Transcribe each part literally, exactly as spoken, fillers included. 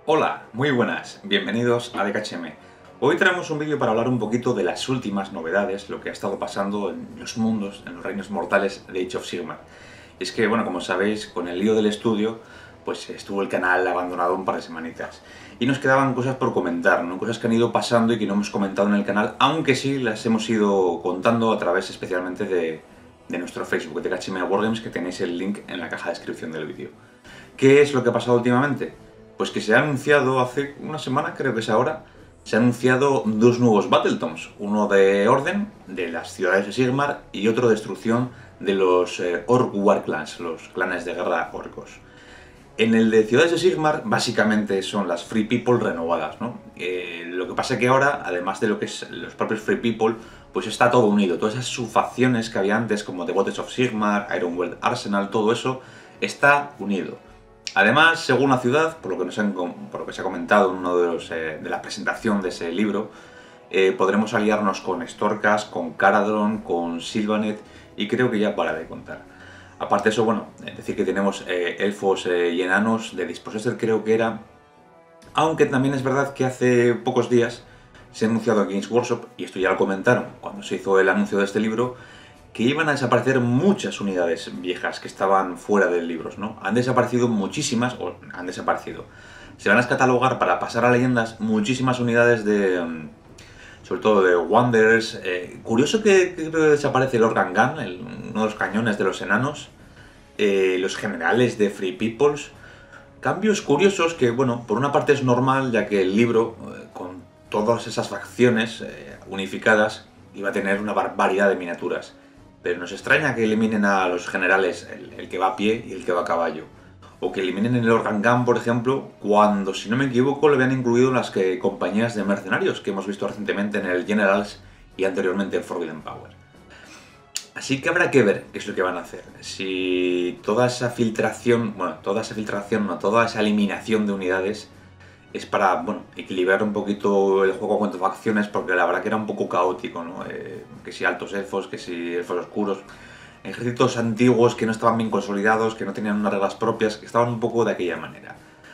Hola, muy buenas, bienvenidos a D K H M. Hoy traemos un vídeo para hablar un poquito de las últimas novedades, lo que ha estado pasando en los mundos, en los reinos mortales de Age of Sigmar. Y es que, bueno, como sabéis, con el lío del estudio, pues estuvo el canal abandonado un par de semanitas. Y nos quedaban cosas por comentar, ¿no? Cosas que han ido pasando y que no hemos comentado en el canal, aunque sí las hemos ido contando a través especialmente de, de nuestro Facebook, D K H M Wargames, que tenéis el link en la caja de descripción del vídeo. ¿Qué es lo que ha pasado últimamente? Pues que se ha anunciado hace una semana, creo que es ahora, se han anunciado dos nuevos Battletomes. Uno de Orden, de las ciudades de Sigmar, y otro de Destrucción de los eh, Orc War Clans, los clanes de guerra orcos. En el de ciudades de Sigmar, básicamente son las Free People renovadas, ¿no? Eh, lo que pasa es que ahora, además de lo que es los propios Free People, pues está todo unido. Todas esas subfacciones que había antes, como The Goddess of Sigmar, Ironworld Arsenal, todo eso está unido. Además, según la ciudad, por lo que, nos han, por lo que se ha comentado en uno de, los, eh, de la presentación de ese libro, eh, podremos aliarnos con Storkas, con Caradhran, con Sylvaneth, y creo que ya para de contar. Aparte de eso, bueno, es decir que tenemos eh, elfos eh, y enanos de Dispossessed, creo que era, aunque también es verdad que hace pocos días se ha anunciado en Games Workshop, y esto ya lo comentaron cuando se hizo el anuncio de este libro, que iban a desaparecer muchas unidades viejas que estaban fuera de libros, ¿no? Han desaparecido muchísimas, o han desaparecido. Se van a catalogar para pasar a leyendas muchísimas unidades de, sobre todo de Wanderers. Eh, curioso que, que desaparece el Organ Gun, el, uno de los cañones de los enanos, eh, los generales de Free Peoples. Cambios curiosos que, bueno, por una parte es normal, ya que el libro, eh, con todas esas facciones eh, unificadas, iba a tener una barbaridad de miniaturas. Pero nos extraña que eliminen a los generales, el, el que va a pie y el que va a caballo. O que eliminen el Organ Gun, por ejemplo, cuando, si no me equivoco, le habían incluido las que, compañías de mercenarios que hemos visto recientemente en el Generals y anteriormente en Forbidden Power. Así que habrá que ver qué es lo que van a hacer. Si toda esa filtración, bueno, toda esa filtración, no, toda esa eliminación de unidades es para, bueno, equilibrar un poquito el juego con facciones, porque la verdad que era un poco caótico, ¿no? Eh, que si altos elfos, que si elfos oscuros, ejércitos antiguos que no estaban bien consolidados, que no tenían unas reglas propias, que estaban un poco de aquella manera.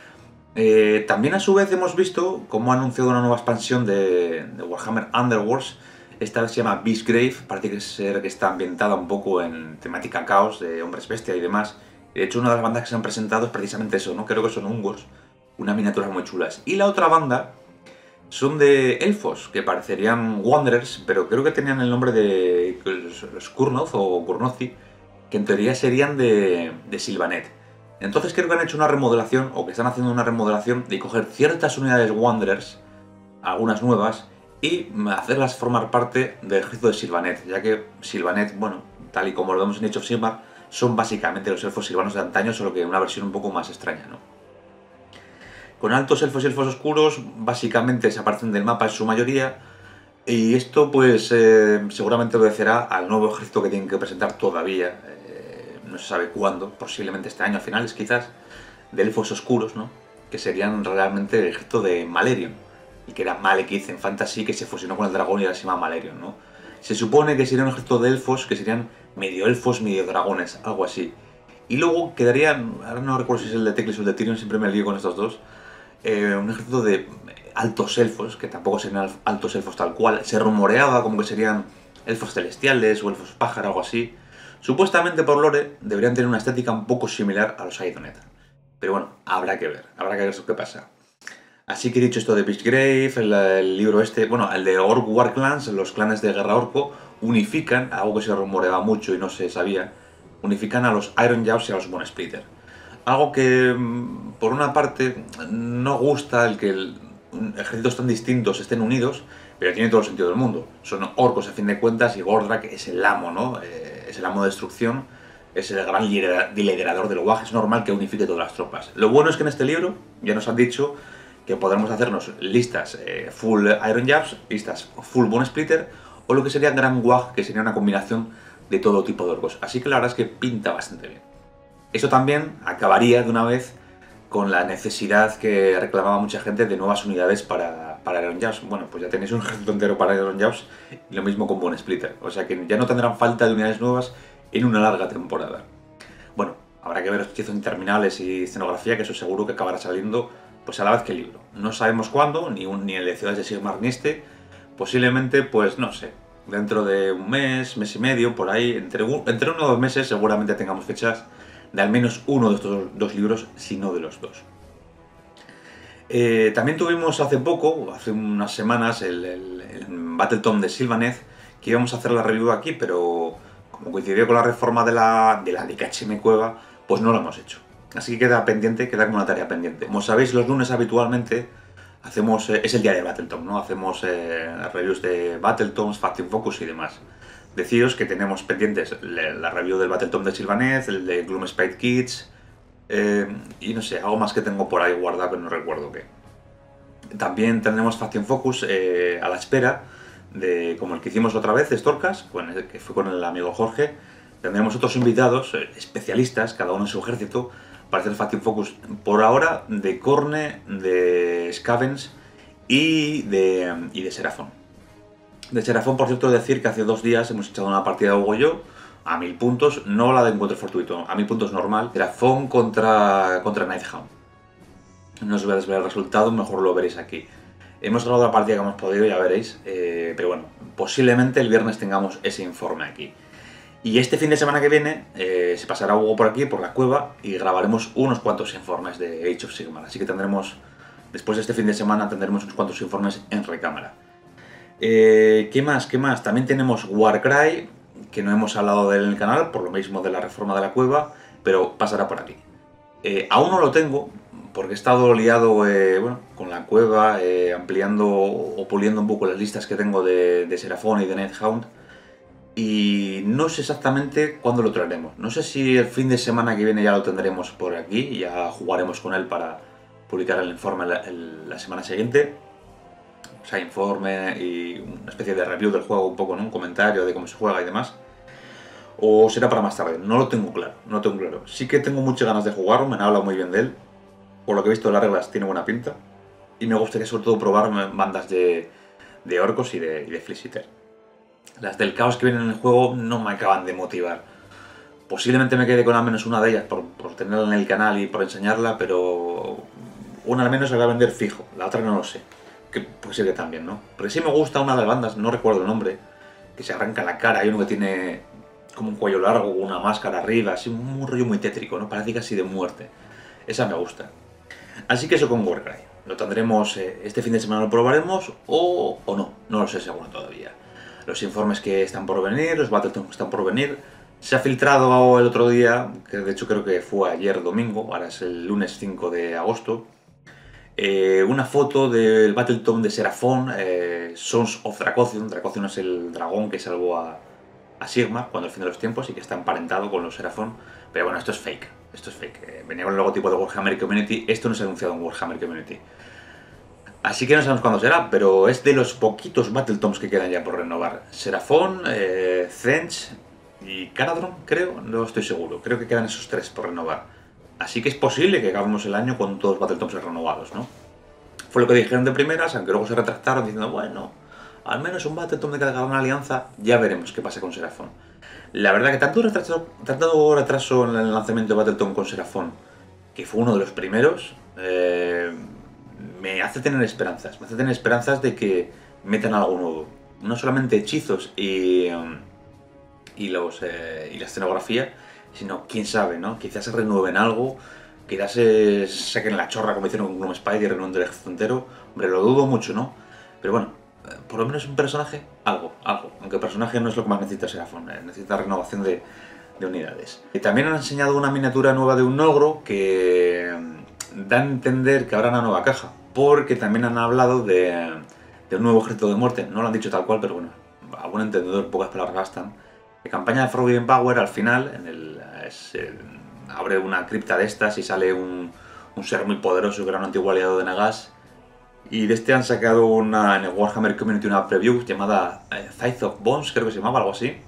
Eh, también a su vez hemos visto cómo ha anunciado una nueva expansión de, de Warhammer Underworlds. Esta vez se llama Beastgrave, parece ser que está ambientada un poco en temática caos, de hombres bestia y demás. De hecho, una de las bandas que se han presentado es precisamente eso, ¿no? Creo que son hungos. Unas miniaturas muy chulas. Y la otra banda son de elfos, que parecerían Wanderers, pero creo que tenían el nombre de los Kurnoth o Kurnothi, que en teoría serían de, de Sylvaneth. Entonces creo que han hecho una remodelación, o que están haciendo una remodelación, de coger ciertas unidades Wanderers, algunas nuevas, y hacerlas formar parte del ejército de Sylvaneth, ya que Sylvaneth, bueno, tal y como lo vemos en Age of Sigmar, son básicamente los elfos silvanos de antaño, solo que una versión un poco más extraña, ¿no? Con altos elfos y elfos oscuros, básicamente desaparecen del mapa en su mayoría, y esto pues eh, seguramente obedecerá al nuevo ejército que tienen que presentar todavía, eh, no se sabe cuándo, posiblemente este año a finales quizás, de elfos oscuros, ¿no? Que serían realmente el ejército de Malerion, el que era Malekith en Fantasy, que se fusionó con el dragón y ahora se llama Malerion, ¿no? Se supone que sería un ejército de elfos, que serían medio elfos, medio dragones, algo así. Y luego quedarían, ahora no recuerdo si es el de Teclis o el de Tyrion, siempre me lío con estos dos, Eh, un ejército de altos elfos, que tampoco serían altos elfos tal cual. Se rumoreaba como que serían elfos celestiales o elfos pájaro, algo así. Supuestamente por lore deberían tener una estética un poco similar a los Aidonet. Pero bueno, habrá que ver, habrá que ver qué pasa. Así que he dicho esto de Beastgrave, el, el libro este, bueno, el de Orc War Clans, los clanes de guerra orco, unifican, algo que se rumoreaba mucho y no se sabía, unifican a los Ironjawz y a los Bone Splitter. Algo que, por una parte, no gusta el que el, ejércitos tan distintos estén unidos, pero tiene todo el sentido del mundo. Son orcos a fin de cuentas y Gordrak es el amo, ¿no? Eh, es el amo de destrucción, es el gran liderador del Wag, es normal que unifique todas las tropas. Lo bueno es que en este libro ya nos han dicho que podremos hacernos listas eh, full Ironjawz, listas full Bone Splitter, o lo que sería Gran Wag, que sería una combinación de todo tipo de orcos. Así que la verdad es que pinta bastante bien. Eso también acabaría de una vez con la necesidad que reclamaba mucha gente de nuevas unidades para, para Ironjawz. Bueno, pues ya tenéis un ejército entero para Ironjawz y lo mismo con Bone Splitter. O sea que ya no tendrán falta de unidades nuevas en una larga temporada. Bueno, habrá que ver los hechizos interminables y escenografía, que eso seguro que acabará saliendo pues a la vez que el libro. No sabemos cuándo, ni, un, ni el de Ciudades de Sigmar ni este, posiblemente, pues no sé, dentro de un mes, mes y medio, por ahí, entre, un, entre uno o dos meses seguramente tengamos fechas de al menos uno de estos dos libros, si no de los dos. Eh, también tuvimos hace poco, hace unas semanas, el, el, el Battletome de Sylvaneth, que íbamos a hacer la review aquí, pero como coincidió con la reforma de la, de la D K H M Cueva, pues no lo hemos hecho. Así que queda pendiente, queda como una tarea pendiente. Como sabéis, los lunes habitualmente hacemos, eh, es el día de Battletome, ¿no? Hacemos eh, reviews de Battletomes, Faction Focus y demás. Deciros que tenemos pendientes la, la review del Battletome de Sylvaneth, el de Gloomspite Kids, eh, y no sé, algo más que tengo por ahí guardado que no recuerdo qué. También tendremos Faction Focus eh, a la espera de, como el que hicimos otra vez, Storkas, que fue con el amigo Jorge. Tendremos otros invitados, eh, especialistas, cada uno en su ejército, para hacer Faction Focus por ahora de Khorne, de Scavens y de, y de Seraphon. De Seraphon, por cierto, decir que hace dos días hemos echado una partida de Hugo y yo a mil puntos, no la de encuentro fortuito, a mil puntos normal. Seraphon contra, contra Nighthound. No os voy a desvelar el resultado, mejor lo veréis aquí. Hemos grabado la partida que hemos podido, ya veréis, eh, pero bueno, posiblemente el viernes tengamos ese informe aquí. Y este fin de semana que viene eh, se pasará Hugo por aquí, por la cueva, y grabaremos unos cuantos informes de Age of Sigmar. Así que tendremos, después de este fin de semana, tendremos unos cuantos informes en recámara. Eh, ¿Qué más? ¿Qué más? También tenemos Warcry, que no hemos hablado de él en el canal, por lo mismo de la reforma de la cueva, pero pasará por aquí. Eh, aún no lo tengo, porque he estado liado eh, bueno, con la cueva, eh, ampliando o puliendo un poco las listas que tengo de, de Seraphon y de Nighthound. Y no sé exactamente cuándo lo traeremos. No sé si el fin de semana que viene ya lo tendremos por aquí y ya jugaremos con él para publicar el informe la, el, la semana siguiente. O sea, informe y una especie de review del juego, un poco, ¿no? Un comentario de cómo se juega y demás. O será para más tarde, no lo tengo claro, no lo tengo claro. Sí que tengo muchas ganas de jugarlo, me han hablado muy bien de él. Por lo que he visto, las reglas tiene buena pinta. Y me gustaría sobre todo probar bandas de, de orcos y de, y de Fleet-Eater. Las del caos que vienen en el juego no me acaban de motivar. Posiblemente me quede con al menos una de ellas por, por tenerla en el canal y por enseñarla, pero una al menos se va a vender fijo, la otra no lo sé. Que puede ser que también, ¿no? Porque sí me gusta una de las bandas, no recuerdo el nombre, que se arranca la cara, hay uno que tiene como un cuello largo, una máscara arriba, así un rollo muy tétrico, ¿no? Parece casi de muerte. Esa me gusta. Así que eso con Warcry. Lo tendremos eh, este fin de semana, lo probaremos o, o no, no lo sé seguro todavía. Los informes que están por venir, los Battletomes que están por venir. Se ha filtrado el otro día, que de hecho creo que fue ayer domingo, ahora es el lunes cinco de agosto, eh, una foto del Battletome de Seraphon, eh, Sons of Dracothion. Dracothion es el dragón que salvó a, a Sigmar cuando el fin de los tiempos y que está emparentado con los Seraphon. Pero bueno, esto es fake, esto es fake. Eh, venía con el logotipo de Warhammer Community, esto no se ha anunciado en Warhammer Community. Así que no sabemos cuándo será, pero es de los poquitos Battletomes que quedan ya por renovar. Seraphon, eh, Thench y Caradhran, creo, no estoy seguro. Creo que quedan esos tres por renovar. Así que es posible que acabemos el año con todos los Battletomes renovados, ¿no? Fue lo que dijeron de primeras, aunque luego se retractaron diciendo, bueno, al menos un Battletome de cada una alianza, ya veremos qué pasa con Seraphon. La verdad que tanto retraso, tanto retraso en el lanzamiento de Battletome con Seraphon, que fue uno de los primeros, eh... me hace tener esperanzas, me hace tener esperanzas de que metan algo nuevo. No solamente hechizos y, y, los, eh, y la escenografía, sino, quién sabe, ¿no? Quizás se renueven algo, quizás se saquen la chorra como hicieron con Gloomspite y renueven el ejército entero. Hombre, lo dudo mucho, ¿no? Pero bueno, por lo menos un personaje, algo, algo. Aunque el personaje no es lo que más necesita Seraphon, eh, necesita renovación de, de unidades. Y también han enseñado una miniatura nueva de un ogro que da a entender que habrá una nueva caja, porque también han hablado de, de un nuevo ejército de muerte. No lo han dicho tal cual, pero bueno, a buen entendedor pocas palabras bastan. De campaña de Forbidden Power, al final, en el, es, eh, abre una cripta de estas y sale un, un ser muy poderoso que era un antiguo aliado de Nagash. Y de este han sacado una, en el Warhammer Community una preview llamada eh, Scythe of Bones, creo que se llamaba, algo así.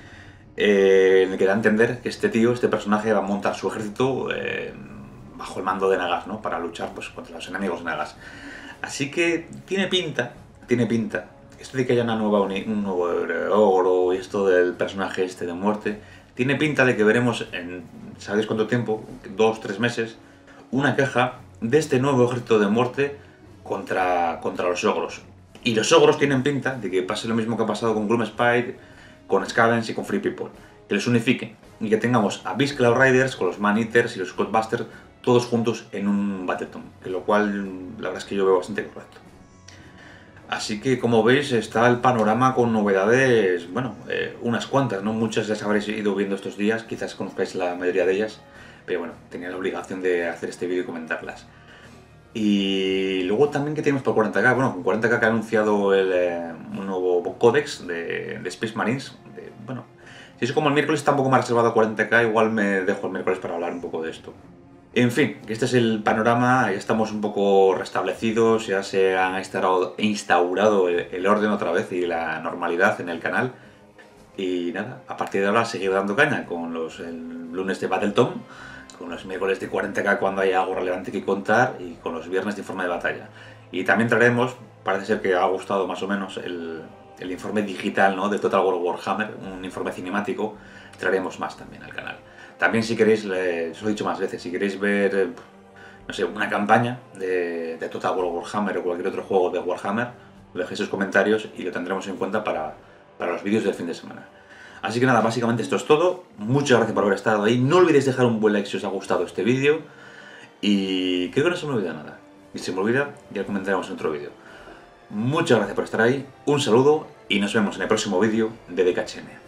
Eh, en el que da a entender que este tío, este personaje, va a montar su ejército eh, bajo el mando de Nagash, ¿no? Para luchar pues, contra los enemigos de Nagash. Así que tiene pinta, tiene pinta. Esto de que haya una nueva un nuevo ogro y esto del personaje este de muerte, tiene pinta de que veremos en, ¿sabéis cuánto tiempo? Dos, tres meses, una caja de este nuevo ejército de muerte contra, contra los ogros. Y los ogros tienen pinta de que pase lo mismo que ha pasado con Gloomspite, con Scavenge y con Free People. Que los unifiquen y que tengamos a Beast Cloud Riders con los Man Eaters y los Scottbusters todos juntos en un Battletome. Que lo cual, la verdad es que yo veo bastante correcto. Así que, como veis, está el panorama con novedades, bueno, eh, unas cuantas, no muchas las habréis ido viendo estos días, quizás conozcáis la mayoría de ellas, pero bueno, tenía la obligación de hacer este vídeo y comentarlas. Y luego también, ¿qué tenemos por cuarenta K? Bueno, con cuarenta K que ha anunciado el, eh, un nuevo códex de, de Space Marines. De, bueno, si es como el miércoles está un poco más reservado a cuarenta K, igual me dejo el miércoles para hablar un poco de esto. En fin, este es el panorama, ya estamos un poco restablecidos, ya se ha instaurado el orden otra vez y la normalidad en el canal. Y nada, a partir de ahora seguir dando caña con los el lunes de Battletome, con los miércoles de cuarenta K cuando haya algo relevante que contar y con los viernes de informe de batalla. Y también traeremos, parece ser que ha gustado más o menos el, el informe digital, ¿no?, de Total War Warhammer, un informe cinemático, traeremos más también al canal. También, si queréis, os lo he dicho más veces, si queréis ver, no sé, una campaña de, de Total War Warhammer o cualquier otro juego de Warhammer, dejéis sus comentarios y lo tendremos en cuenta para, para los vídeos del fin de semana. Así que nada, básicamente esto es todo. Muchas gracias por haber estado ahí. No olvidéis dejar un buen like si os ha gustado este vídeo. Y creo que no se me olvida nada. Y si se me olvida, ya lo comentaremos en otro vídeo. Muchas gracias por estar ahí, un saludo y nos vemos en el próximo vídeo de D K H M.